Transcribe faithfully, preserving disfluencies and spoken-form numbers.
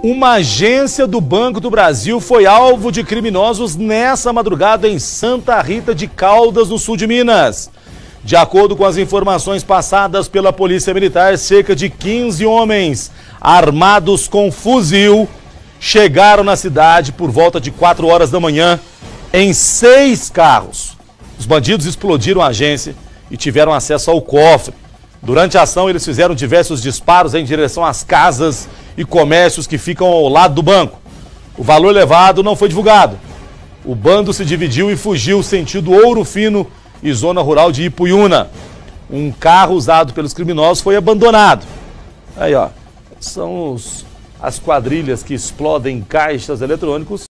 Uma agência do Banco do Brasil foi alvo de criminosos nessa madrugada em Santa Rita de Caldas, no sul de Minas. De acordo com as informações passadas pela Polícia Militar, cerca de quinze homens armados com fuzil chegaram na cidade por volta de quatro horas da manhã em seis carros. Os bandidos explodiram a agência e tiveram acesso ao cofre. Durante a ação, eles fizeram diversos disparos em direção às casas e comércios que ficam ao lado do banco. O valor levado não foi divulgado. O bando se dividiu e fugiu sentido Ouro Fino e zona rural de Ipuiuna. Um carro usado pelos criminosos foi abandonado. Aí, ó, são os, as quadrilhas que explodem caixas eletrônicos.